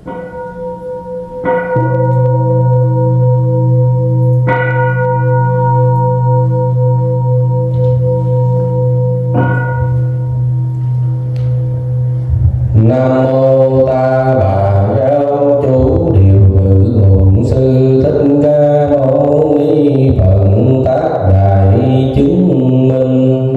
Nam mô Ta Bà Giáo Chủ Điều Ngự Ngụ Sư Thích Ca Mâu Ni Phật Tác Đại Chứng Minh.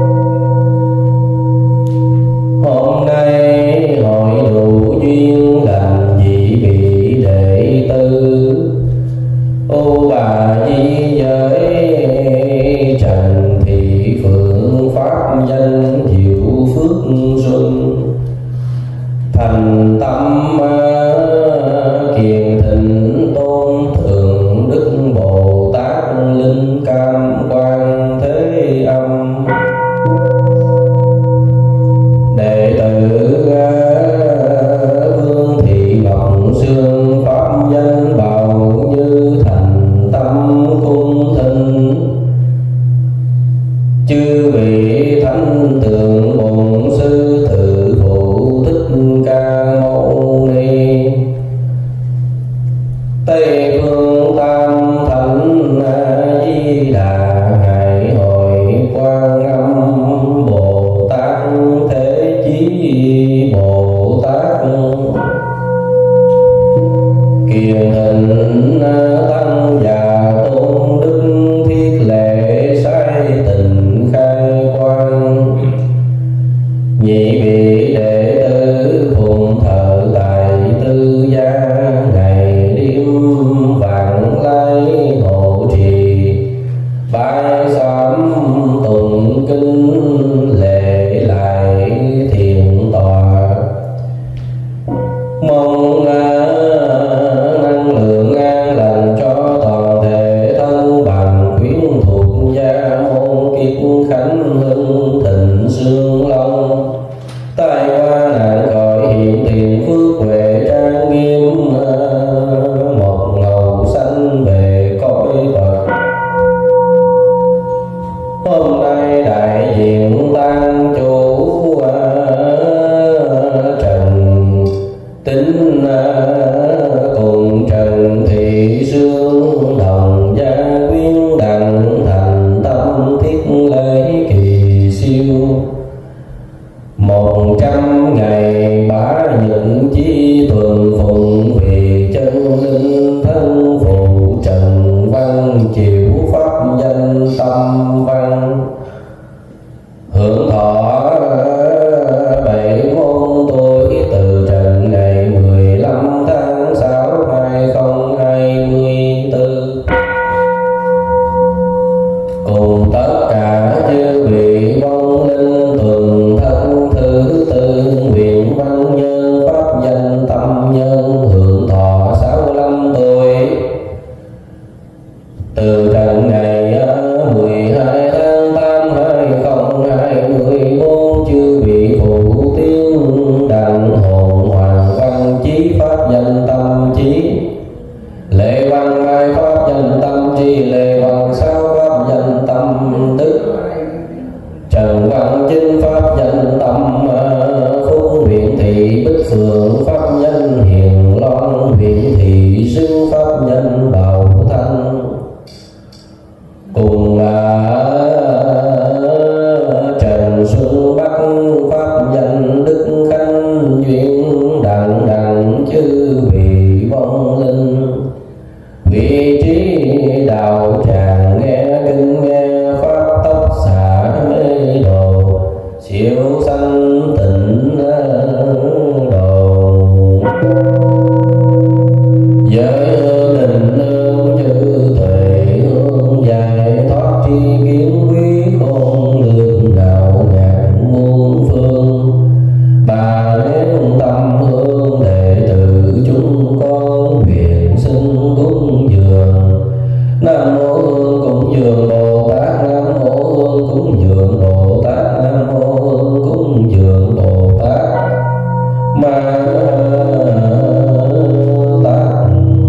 Hôm nay hội đủ duyên lành vị vị đệ tử ô Bà Di Giới Trần Thị Phượng Pháp danh Diệu Phước Xuân thành tâm kiền thịnh tôn thượng đức Bồ Tát Linh Cam Quan Thế Âm. Đệ tử Vương Thị Ngọc Sương pháp danh Bảo Như thành tâm cung thịnh. Chư vị thánh tượng bổn sư tự phụ Thích Ca Mâu Ni, Tây phương tam thánh Di Đà Hải Hội Quan Âm Bồ Tát Thế Chí Bồ Tát kiền thịnh tăng già tôn đức thiết lệ sai tình khai quang. Nhị vị đệ tử phụng thờ tại tư gia ngày đêm vạn lai hộ trì bái sám tụng kinh lễ lại thiền tọa. Mong năng lượng an lành cho toàn thể thân bằng quyến thuộc gia môn kiết khánh hưng thịnh sương long. Tai qua nạn gọi hiện tiền phước huệ trang nghiêm một ngầu xanh về cõi Phật. Hôm nay đại diện ban chủ Trần Tính cùng Trần Thị Sương đồng gia quyến đặng thành tâm thiết lễ kỳ siêu. 100 ngày bá những chí tuần phụng vì chân linh thân phụ Trần Văn chịu pháp danh tâm văn. Hưởng thọ 7 môn tuổi từ trần ngày 15 tháng 6 2024. Cùng tất cả chư vị vong linh tuần thân thứ tư nguyện văn nhân pháp danh tâm nhân hưởng thọ 65 tuổi từ trần ngày 12 tháng 8 2024. Chư vị phụ tiên đặng hồn hoàng văn chí pháp danh tâm chí, lệ văn mai pháp danh tâm chi, lệ văn sao pháp danh tâm đức, Trần Văn Chinh pháp danh tâm phúc, huyện thị Bích Phượng pháp danh Hiền Loan, huyện thị Xưng pháp danh Bảo Thanh. Cùng là Trần Xuân Bắc pháp danh Đức Khánh duyên đặng đặng chư vị vong linh. Vị trí đạo tràng nghe kinh nghe pháp tốc xả mê đồ, siêu sanh tịnh đồ. Giới định nương chư tuệ hương dài thoát tri kiến quý khôn lường đạo ngàn muôn phương. Bà nén tâm hương đệ tử chúng con nguyện xin cúng dường. Nam mô hương cúng dường Bồ Tát, Nam mô hương cúng dường Bồ Tát, Nam mô hương cúng dường Bồ Tát Ma Tát.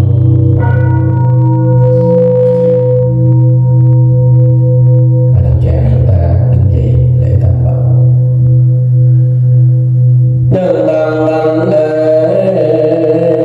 Đạo tràng chúng ta đứng dậy lễ tam bảo. Nhân tam đảnh lễ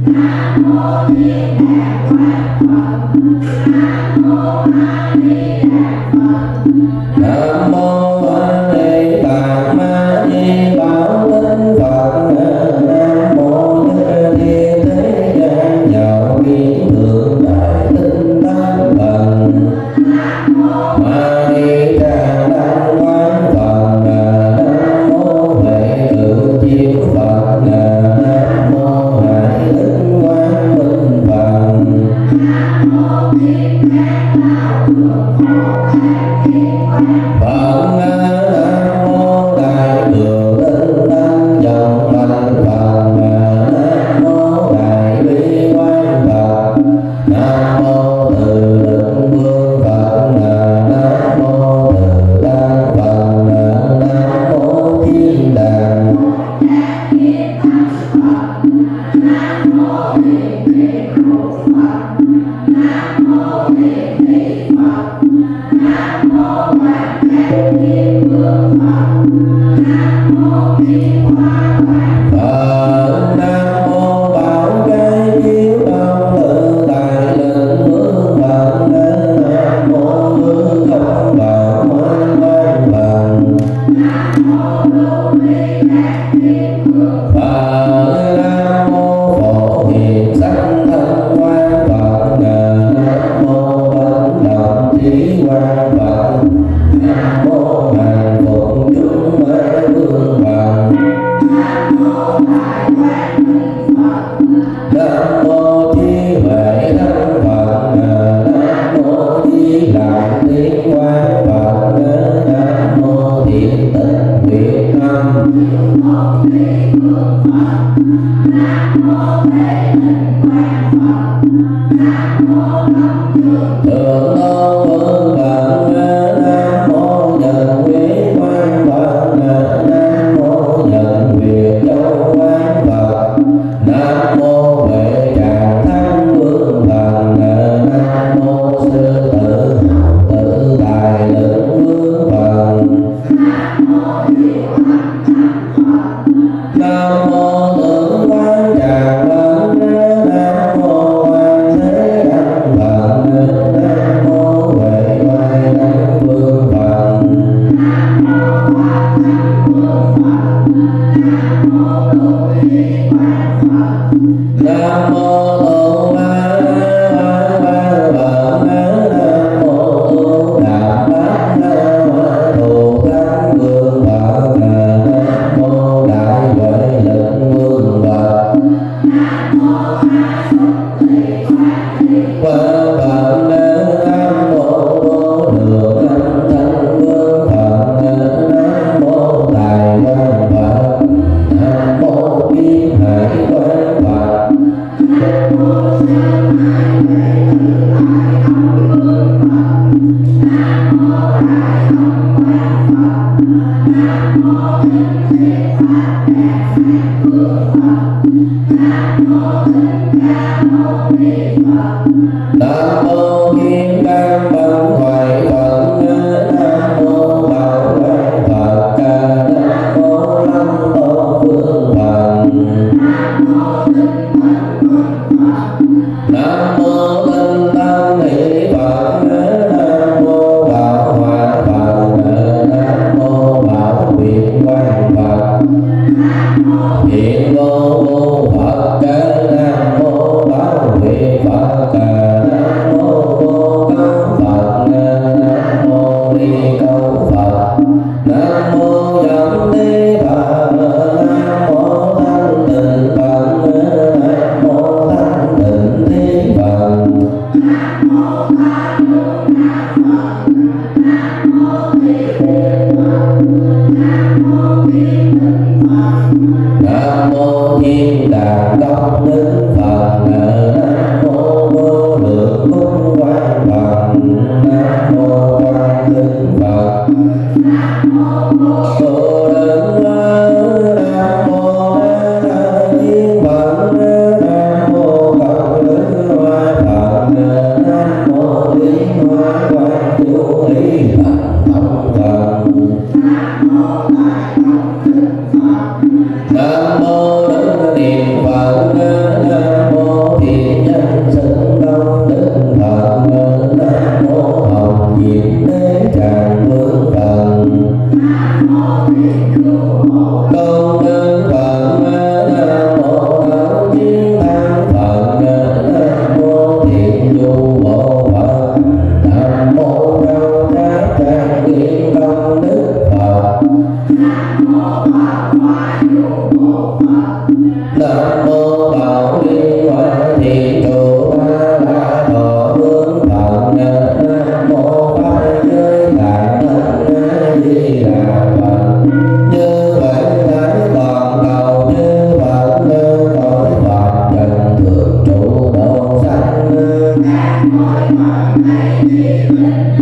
Nam mô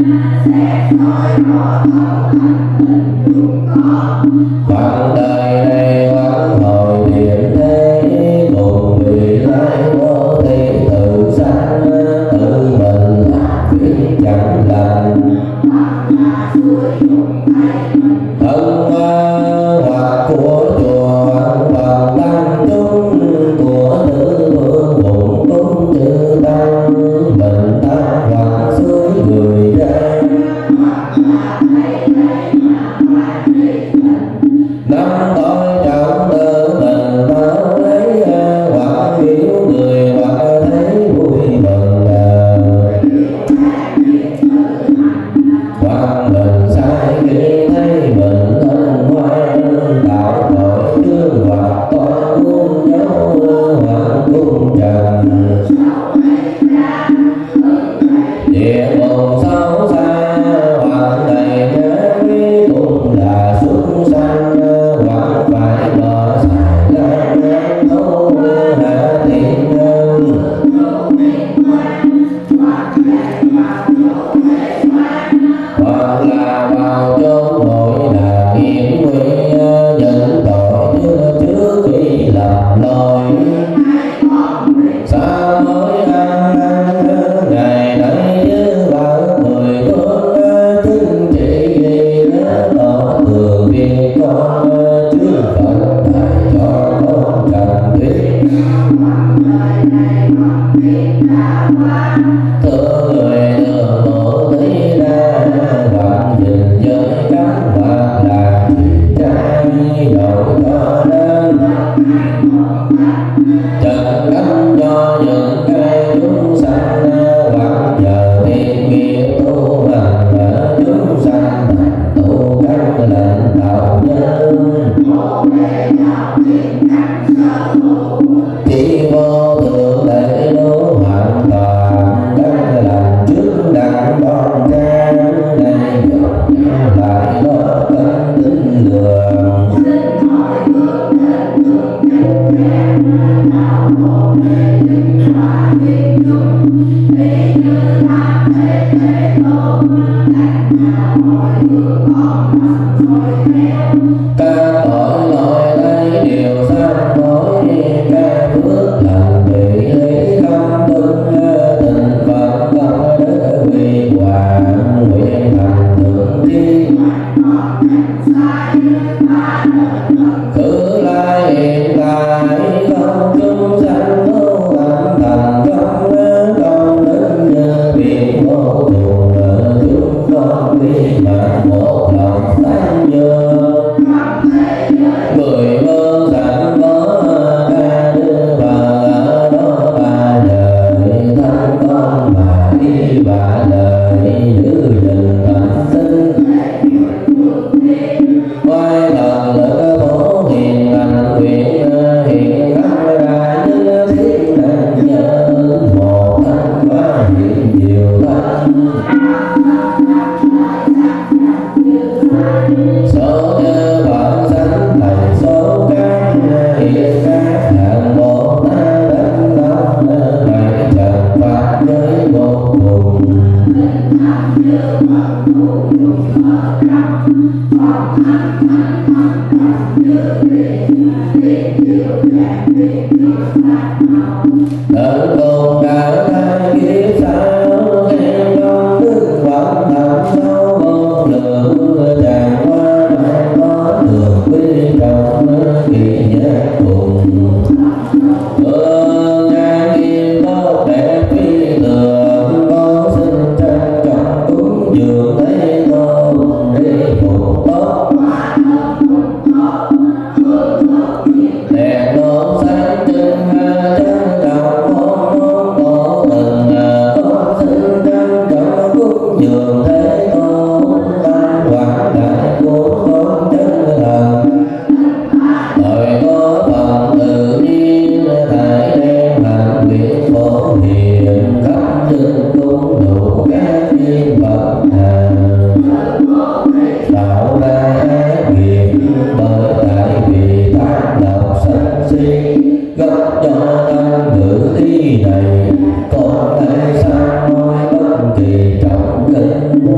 Quảng đời này quảng hồi điểm thế, cùng vì lai vô thi tự sanh, tự mình làm việc chẳng lành. Thân hoặc của chùa hoặc tăng chúng, của tứ phương cùng cúng chư tăng, mình ta hoặc suối người ra. Năm tôi trọng tự mình bao lấy, hoặc biểu người hoặc thấy vui mừng, hoặc mình sai khi thấy mình thân ngoan, tạo tội trước hoặc con cung dấu hoặc cung trần. Địa ngục xấu xa hoặc đầy ác cũng là súc sanh, hoặc phải bỏ xài lan ngán thấu hạ thiện nhân. Hoặc là vào chốn nội là hiểm nguy, nhận tội chưa trước khi làm lỗi. Sao mới ăn năn ngày nay chứ bảo người thương, chính trị gì tỏ tường việc con, chứ Phật thầy cho con trần tuyết. Thưa người đường tổ thấy ra, hoặc nhìn giới cấm hoặc là chỉ trái đổi cho nên. Trần cấm cho những cái chúng sanh, hoặc nhờ thiên nghiệp tu hành chúng sanh thành tu các lệnh đạo nhân. Chỉ vô thượng để đố hoàn toàn, các lành trước đặng đoan trang, nay dòng lại đó cân tính đường. Các tội lỗi ấy đều sám hối, các phước lành bị lý không tung, tình Phật công đức huy hoàng, nguyện thành thượng thiên. Cứ lai hiện tại không chúng sanh tu tập thành công đức như biển vô thường, chúng con quy mạng một lòng tán dương. Mười phương sanh có ca đưa bà đó ba đời, thân con mà đi ba đời, giữ gìn thành sinh. Quay thần lực phổ hiền lành nguyện, hiện khắp ra như thiên đàng nhân, một thanh quá hiện nhiều thanh. Số như Phật sanh thành số các, hiện các hạng Bồ Tát đánh đông, bảy trần pháp giới vô cùng. Tận cùng đã thay kiếp sao, khen công đức Phật thầm sâu vô lượng, tràn qua đại có được quy trọng kỳ giác cùng. Ngang kim tốt đẹp phi thường, con xin trân trọng cúng dường Thế Tôn để phục tốt. Đèn đốt sáng trưng trân trọng món tổ từng, con xin trân trọng cúng dường Thế Tôn, tam quảng đại của con chân thần. Thời có phần tự nhiên thầy đem hành nguyện phổ hiền, khắp dân cung đủ các duyên bậc hạnh. Tạo ra ác nghiệp bởi tại vì tác độc sân si, gấp cho tăng ngữ ý này, còn tại sao nói bất kỳ trọng kính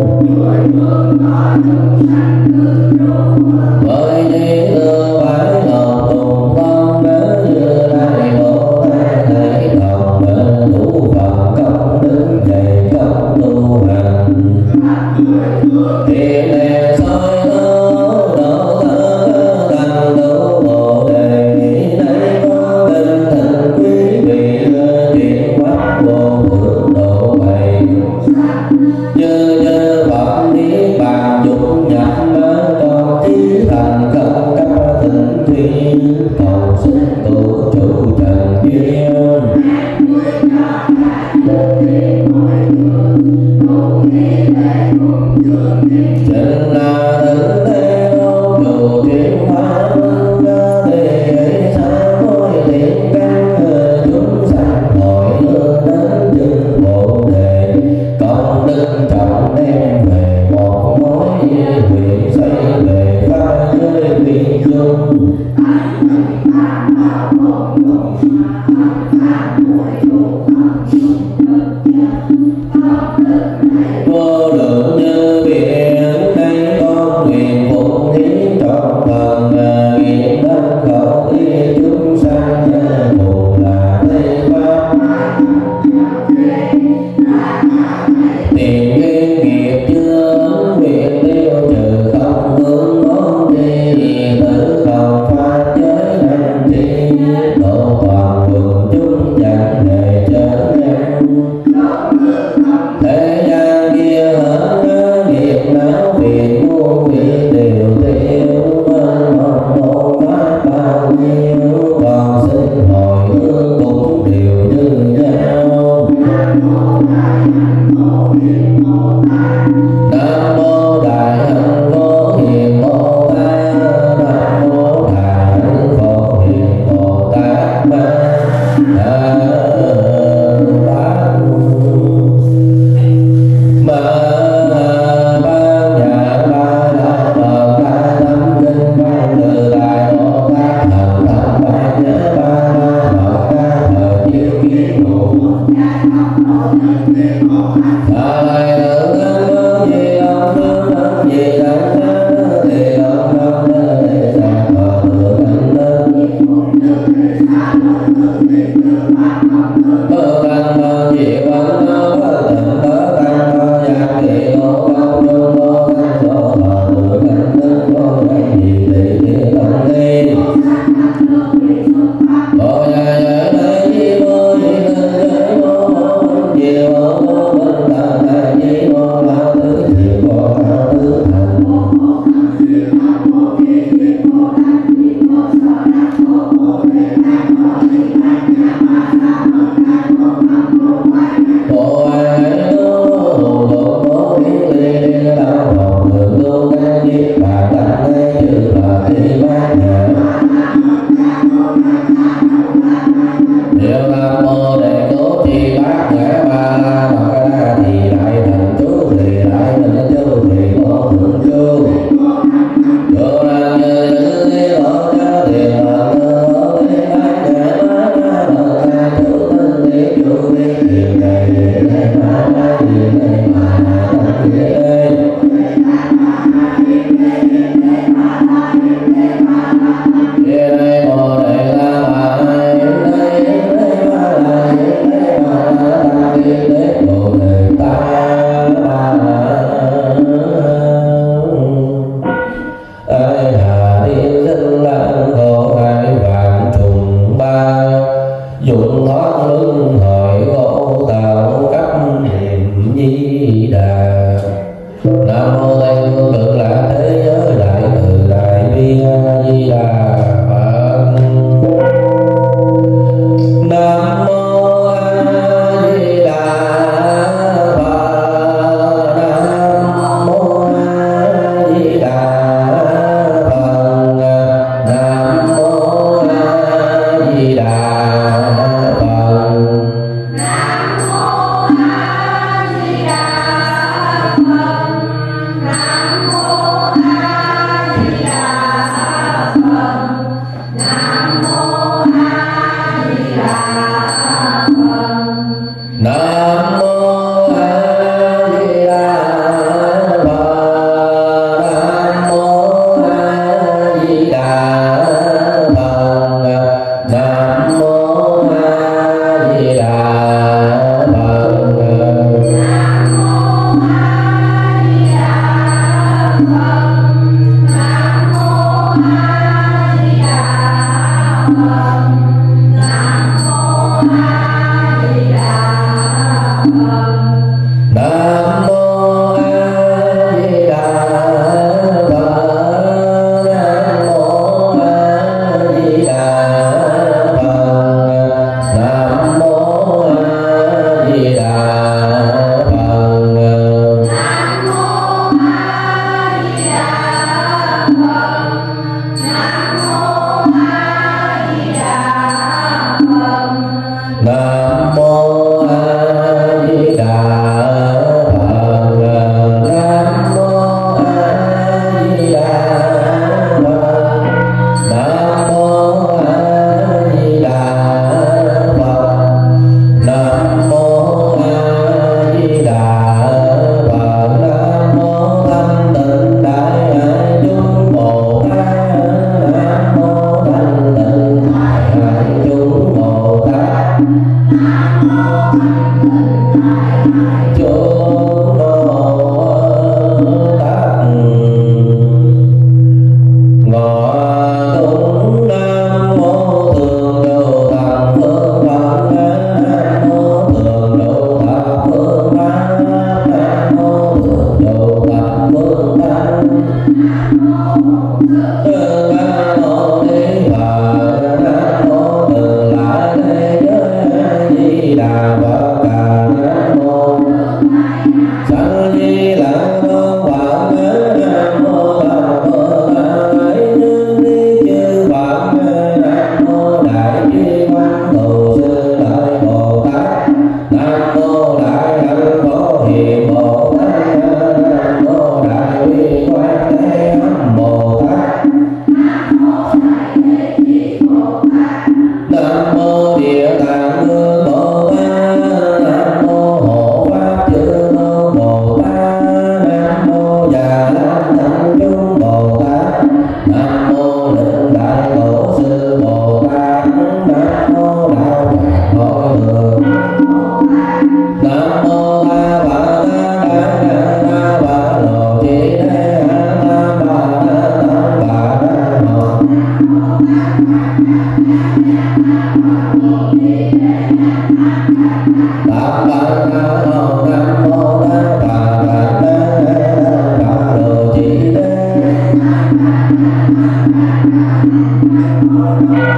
Nam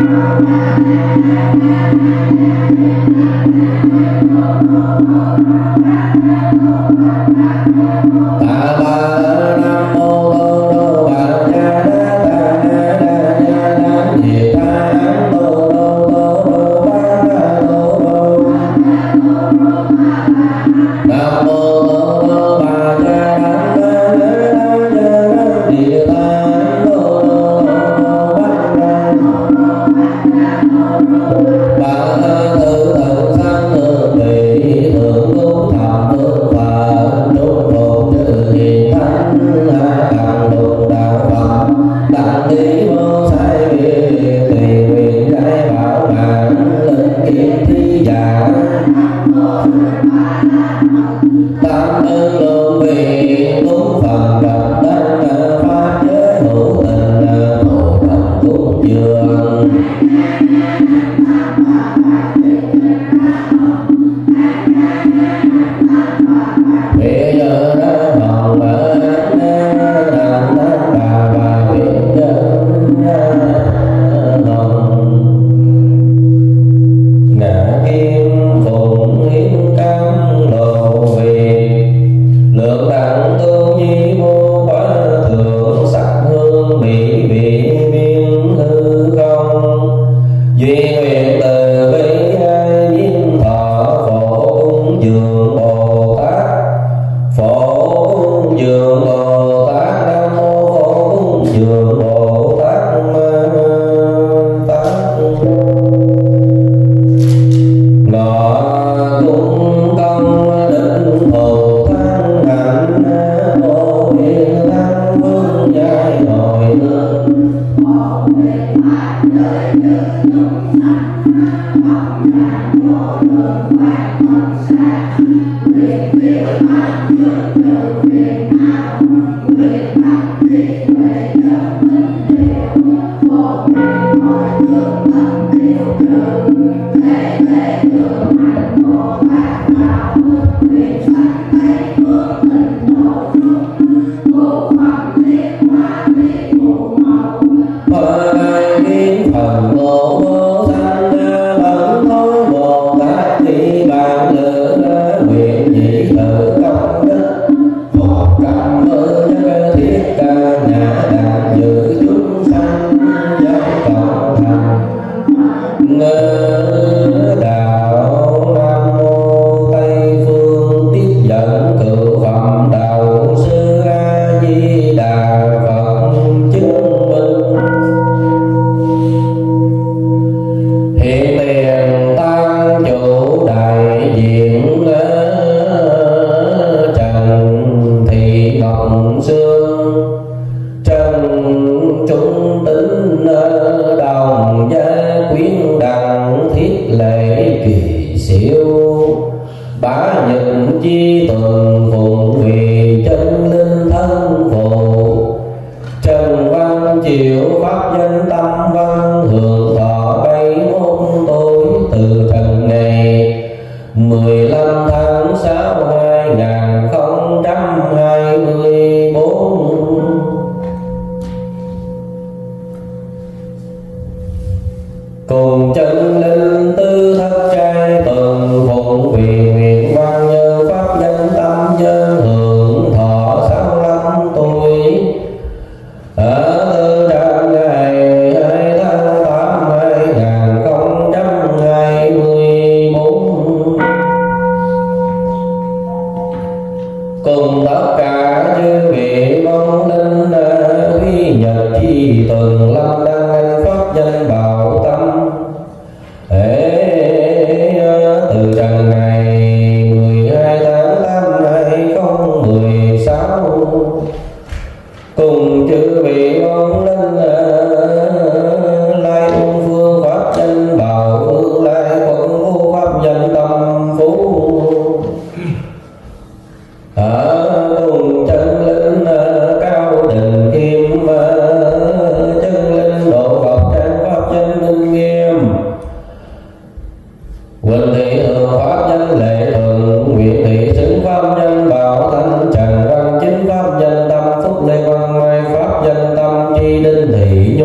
Đinh Thị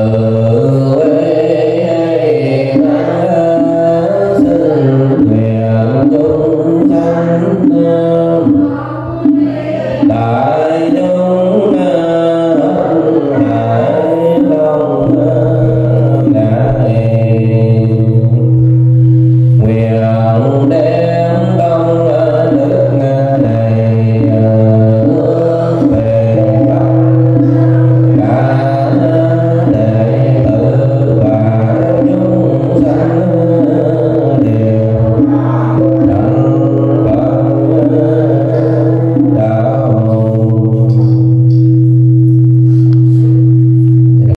Phật.